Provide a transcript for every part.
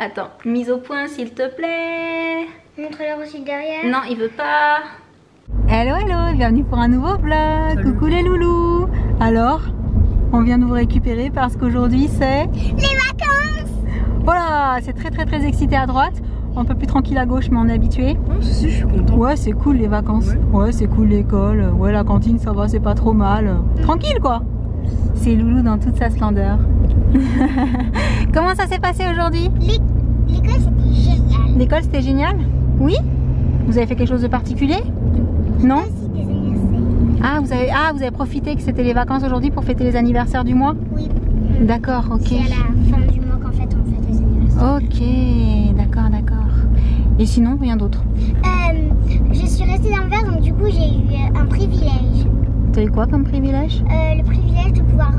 Attends, mise au point s'il te plaît. Montre-leur aussi derrière. Non, il veut pas. Hello, hello, bienvenue pour un nouveau vlog. Salut. Coucou les loulous. Alors, on vient de vous récupérer parce qu'aujourd'hui c'est... Les vacances. Voilà, c'est très excité à droite. Un peu plus tranquille à gauche, mais on est habitué. Oh, si, je suis content. Ouais, c'est cool les vacances. Ouais, c'est cool l'école. Ouais, la cantine, ça va, c'est pas trop mal. Tranquille quoi. C'est Loulou dans toute sa splendeur. Comment ça s'est passé aujourd'hui? L'école c'était génial. L'école c'était génial? Oui? Vous avez fait quelque chose de particulier? Non? Aussi des anniversaires. Ah, vous avez profité que c'était les vacances aujourd'hui pour fêter les anniversaires du mois? Oui. D'accord, ok. C'est à la fin du mois qu'en fait on fait les anniversaires. Ok, d'accord. Et sinon, rien d'autre? Je suis restée dans le verre, donc du coup j'ai eu un privilège. T'as eu quoi comme privilège? Le privilège de pouvoir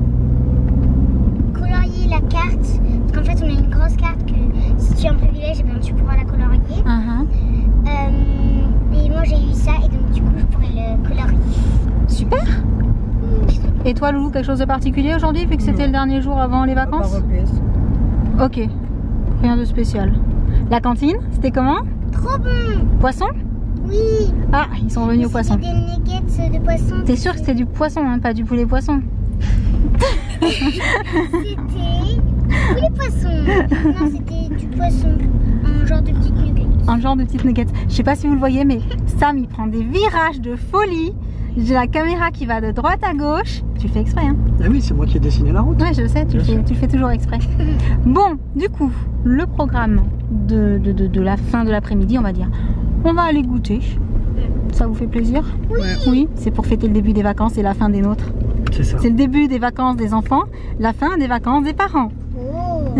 colorier la carte. Parce qu'en fait on a une grosse carte que si tu as un privilège, eh bien, tu pourras la colorier. Et moi j'ai eu ça et donc du coup je pourrais le colorier. Super. Et toi Loulou, quelque chose de particulier aujourd'hui vu que c'était le dernier jour avant les vacances? Ok, rien de spécial. La cantine, c'était comment? Trop bon. Poisson? Oui. Ah, ils sont revenus au poisson. C'était des nuggets de poisson. T'es sûr que c'était du poisson, hein, pas du poulet poisson? C'était poulet poisson. Non, c'était du poisson. Un genre de petite nuggets. Un genre de petite nuggets. Je sais pas si vous le voyez, mais Sam il prend des virages de folie. J'ai la caméra qui va de droite à gauche. Tu le fais exprès, hein? Ah oui, c'est moi qui ai dessiné la route. Ouais, je sais, tu le fais toujours exprès. Bon, du coup, le programme de la fin de l'après-midi, on va dire. On va aller goûter. Ça vous fait plaisir? Oui. Oui, c'est pour fêter le début des vacances et la fin des nôtres. C'est ça. C'est le début des vacances des enfants, la fin des vacances des parents. Oh.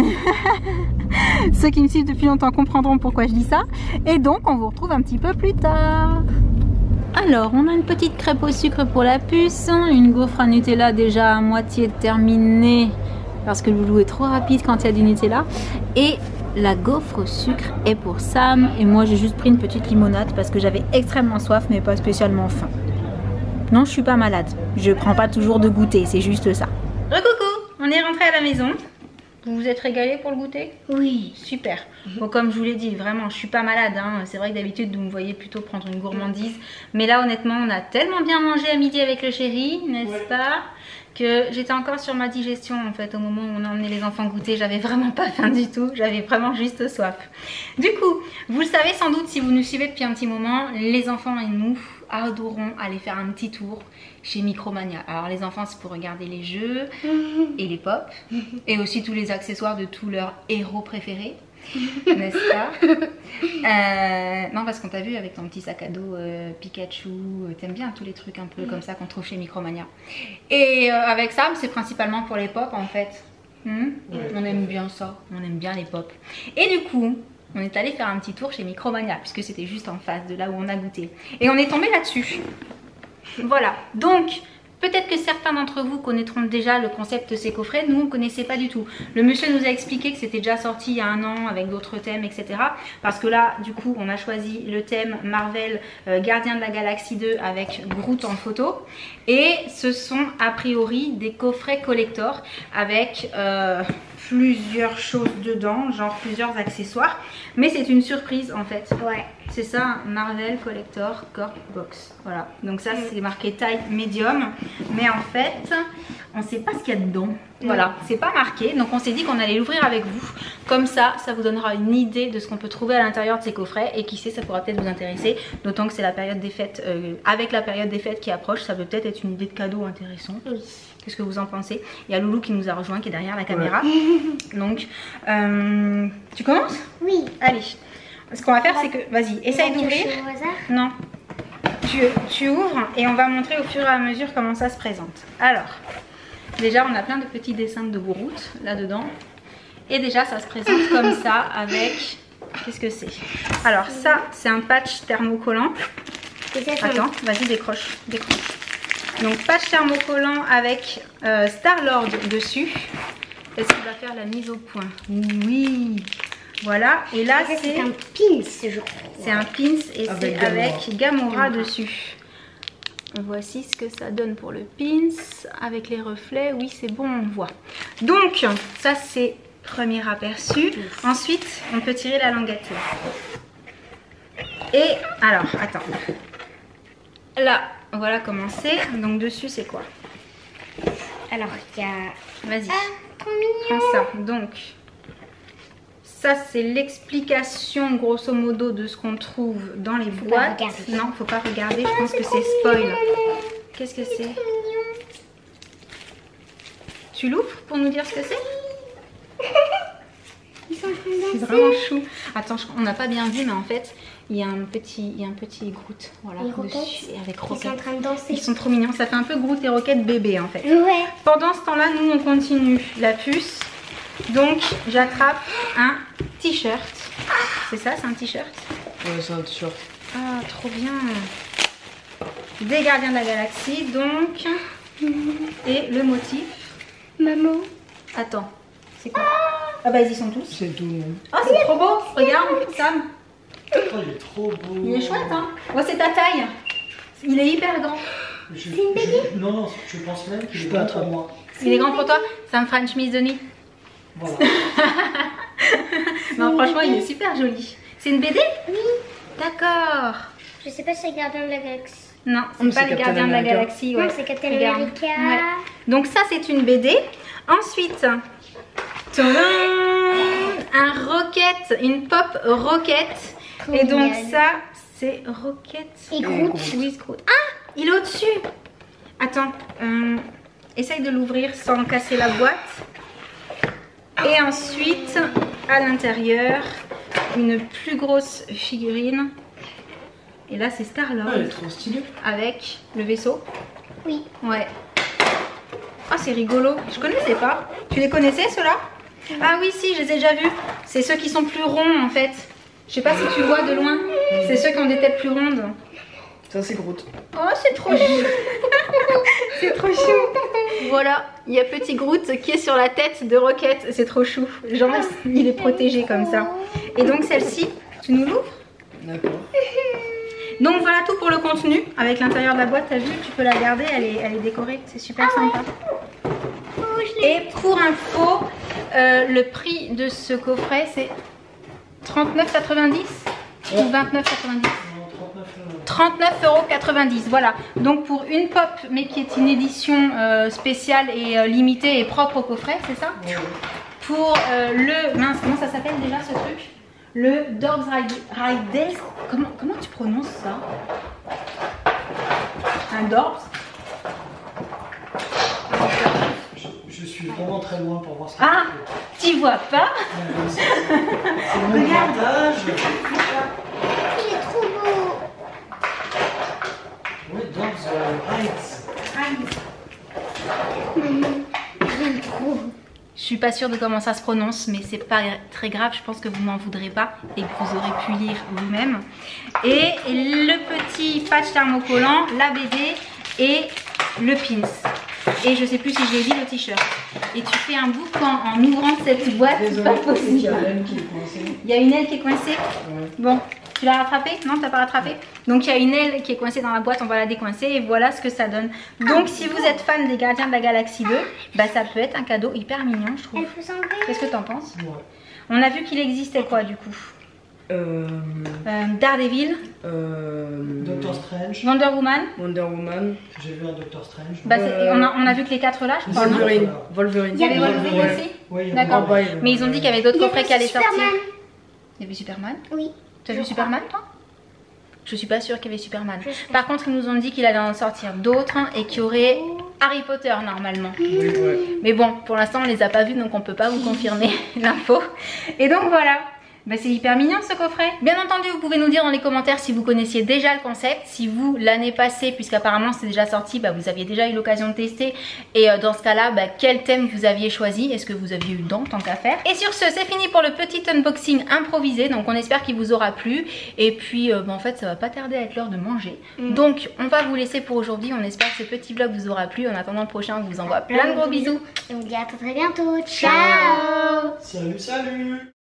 Ceux qui me suivent depuis longtemps comprendront pourquoi je dis ça. Et donc, on vous retrouve un petit peu plus tard. Alors, on a une petite crêpe au sucre pour la puce, une gaufre à Nutella déjà à moitié terminée parce que Loulou est trop rapide quand il y a du Nutella. Et la gaufre au sucre est pour Sam et moi j'ai juste pris une petite limonade parce que j'avais extrêmement soif mais pas spécialement faim. Non, je suis pas malade. Je prends pas toujours de goûter, c'est juste ça. Recoucou, on est rentré à la maison. Vous vous êtes régalés pour le goûter? Oui. Super. Bon, comme je vous l'ai dit, vraiment, je suis pas malade. Hein. C'est vrai que d'habitude, vous me voyez plutôt prendre une gourmandise. Mais là, honnêtement, on a tellement bien mangé à midi avec le chéri, n'est-ce pas? Que j'étais encore sur ma digestion en fait au moment où on a emmené les enfants goûter. J'avais vraiment pas faim du tout, j'avais vraiment juste soif. Du coup, vous le savez sans doute si vous nous suivez depuis un petit moment, les enfants et nous adorons aller faire un petit tour chez Micromania. Alors les enfants c'est pour regarder les jeux et les pop et aussi tous les accessoires de tous leurs héros préférés. N'est-ce pas? Non, parce qu'on t'a vu avec ton petit sac à dos Pikachu, t'aimes bien tous les trucs un peu comme ça qu'on trouve chez Micromania. Et avec Sam, c'est principalement pour les pop en fait. On aime bien ça, on aime bien les pop. Et du coup, on est allé faire un petit tour chez Micromania puisque c'était juste en face de là où on a goûté. Et on est tombé là-dessus. Voilà, donc... Peut-être que certains d'entre vous connaîtront déjà le concept de ces coffrets, nous on ne connaissait pas du tout. Le monsieur nous a expliqué que c'était déjà sorti il y a un an avec d'autres thèmes, etc. Parce que là, du coup, on a choisi le thème Marvel Gardien de la Galaxie 2 avec Groot en photo. Et ce sont a priori des coffrets collector avec plusieurs choses dedans, genre plusieurs accessoires. Mais c'est une surprise en fait. Ouais. C'est ça, Marvel Collector Corp Box. Voilà, donc ça c'est marqué taille médium. Mais en fait, on ne sait pas ce qu'il y a dedans. Voilà, c'est pas marqué. Donc on s'est dit qu'on allait l'ouvrir avec vous. Comme ça, ça vous donnera une idée de ce qu'on peut trouver à l'intérieur de ces coffrets. Et qui sait, ça pourra peut-être vous intéresser. D'autant que c'est la période des fêtes. Avec la période des fêtes qui approche, ça peut peut-être être une idée de cadeau intéressant. Oui. Qu'est-ce que vous en pensez? Il y a Loulou qui nous a rejoint, qui est derrière la caméra. Ouais. Donc, tu commences? Oui. Allez. Ce qu'on va faire, c'est que... Vas-y, essaye d'ouvrir. Non. Tu ouvres et on va montrer au fur et à mesure comment ça se présente. Alors, déjà, on a plein de petits dessins de Groot là-dedans. Et déjà, ça se présente comme ça avec... Qu'est-ce que c'est? Alors, ça, c'est un patch thermocollant. Attends, vas-y, décroche. Donc, patch thermocollant avec Star-Lord dessus. Est-ce qu'il va faire la mise au point? Oui. Voilà, et là c'est un pins, je crois. C'est un pins et c'est avec Gamora dessus. Voici ce que ça donne pour le pins avec les reflets. Oui, c'est bon, on voit. Donc, ça c'est Premier aperçu. Ensuite, on peut tirer la languette là. Et alors, attends. Là, voilà comment c'est. Donc dessus, c'est quoi? Alors, il y a... Vas-y, trop mignon. prends ça. Donc, ça c'est l'explication grosso modo de ce qu'on trouve dans les boîtes. Non, faut pas regarder, je pense que c'est spoil. Qu'est-ce que c'est? Tu l'ouvres pour nous dire ce que c'est? C'est vraiment chou. Attends, on n'a pas bien vu, mais en fait, il y a un petit Groot, voilà, dessus, et avec Ils sont en Rocket. train de danser. Ils sont trop mignons. Ça fait un peu Groot et Rocket bébé en fait. Ouais. Pendant ce temps-là, nous on continue la puce. Donc, j'attrape un t-shirt. C'est ça, c'est un t-shirt? Ouais, c'est un t-shirt. Ah, trop bien. Des Gardiens de la Galaxie, donc. Et le motif. Maman. Attends, c'est quoi? Ah bah ils y sont tous. C'est tout. Oh, c'est trop beau. Regarde, Sam. Oh, il est trop beau. Il est chouette, hein? Ouais, c'est ta taille. Il est hyper grand. Non, je pense même qu'il est grand pour moi. Il est grand pour toi? Ça me fera une chemise de nuit. Voilà. Non, franchement, il est super joli. C'est une BD? Oui. D'accord. Je sais pas si c'est Gardien de la Galaxie. Non, mais c'est pas c'est les Captain Gardiens de la America. Galaxie. Non, Ouais. c'est Captain Regarde. America. Ouais. Donc ça, c'est une BD. Ensuite, tadam, un Rocket, une pop Rocket. Trop Et donc mignonne. ça, c'est Rocket. Et Groot. Oui, Groot. Ah, il est au-dessus. Attends, essaye de l'ouvrir sans casser la boîte. Et ensuite, à l'intérieur, une plus grosse figurine. Et là, c'est Star-Lord. Ah, elle est trop stylée. Avec le vaisseau. Oui. Ouais. Ah, c'est rigolo. Je connaissais pas. Tu les connaissais, ceux-là? Ah oui, si, je les ai déjà vus. C'est ceux qui sont plus ronds, en fait. Je sais pas si tu vois de loin. C'est ceux qui ont des têtes plus rondes. Ça, c'est Groot. Oh, c'est trop chou. C'est trop chou. Voilà, il y a petit Groot qui est sur la tête de Rocket. C'est trop chou. Genre, il est protégé comme ça. Et donc, celle-ci, tu nous l'ouvres? D'accord. Donc voilà tout pour le contenu. Avec l'intérieur de la boîte, t'as vu, tu peux la garder, elle est décorée, c'est super sympa. Et pour info, le prix de ce coffret c'est 39,90 ou 29,90 39,90 €, voilà. Donc pour une pop, mais qui est une édition spéciale et limitée et propre au coffret, c'est ça? Ouais. Pour le... Mince, comment ça s'appelle déjà ce truc? Le Dogs Ride... Comment tu prononces ça? Un Dogs? Je suis vraiment très loin pour voir ce que Ah, tu vois pas? c'est. C'est mon montage. Il est trop beau. Oui, Dogs Rides. J'aime trop. Je suis pas sûre de comment ça se prononce, mais c'est pas très grave, je pense que vous m'en voudrez pas et que vous aurez pu lire vous-même. Et le petit patch thermocollant, la BD et le pins. Et je sais plus si je l'ai dit, le t-shirt. Et tu fais un boucan en ouvrant cette boîte, c'est pas possible. Il y a l'aile qui est coincée. Il y a une aile qui est coincée. Ouais. Bon, tu l'as rattrapée? Non, t'as pas rattrapé? Donc il y a une aile qui est coincée dans la boîte, on va la décoincer et voilà ce que ça donne. Donc si vous êtes fan des Gardiens de la Galaxie 2, bah ça peut être un cadeau hyper mignon, je trouve. Elle peut s'enlever. Qu'est-ce que t'en penses? Ouais. On a vu qu'il existait quoi du coup? Daredevil, Doctor Strange. Wonder Woman. Wonder Woman, J'ai vu un Doctor Strange. Bah, on a vu que les 4 là, je crois. Non, Wolverine. Wolverine. il y avait Wolverine, Wolverine ouais. aussi. Oui, il y a D'accord. Ah bah, il- Mais ils ont dit qu'il y avait d'autres Il y coffrets avait qui allaient sortir. Superman. Il y avait Superman. Oui. Tu as Je vu crois. Superman toi? Je suis pas sûre qu'il y avait Superman. Je sais. Par contre, ils nous ont dit qu'il allait en sortir d'autres et qu'il y aurait Harry Potter normalement. Oui, ouais. Mais bon, pour l'instant, on les a pas vus, donc on peut pas vous confirmer l'info. Et donc voilà. Bah, c'est hyper mignon ce coffret. Bien entendu, vous pouvez nous dire dans les commentaires si vous connaissiez déjà le concept, si vous l'année passée, puisqu'apparemment c'est déjà sorti, bah, vous aviez déjà eu l'occasion de tester. Et dans ce cas-là, bah, quel thème vous aviez choisi? Est-ce que vous aviez eu le don tant qu'à faire? Et sur ce, c'est fini pour le petit unboxing improvisé. Donc on espère qu'il vous aura plu. Et puis bah, en fait, ça va pas tarder à être l'heure de manger. Donc on va vous laisser pour aujourd'hui. On espère que ce petit vlog vous aura plu. En attendant le prochain, on vous envoie plein de gros bisous. Et on vous dit à très bientôt. Ciao. Salut, salut.